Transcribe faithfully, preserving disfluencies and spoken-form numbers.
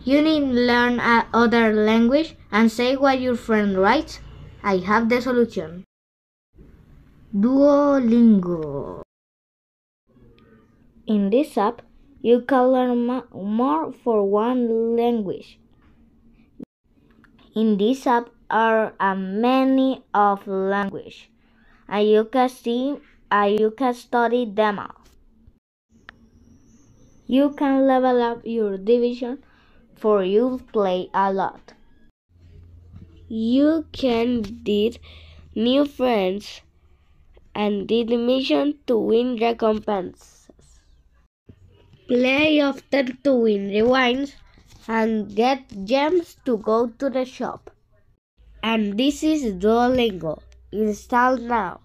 You need to learn another language and say what your friend writes? I have the solution. Duolingo. In this app, you can learn more for one language. In this app are a many of language, and you can see and you can study them all. You can level up your division for you play a lot. You can get new friends and did mission to win recompenses. Play often to win rewards and get gems to go to the shop. And this is Duolingo. Install now.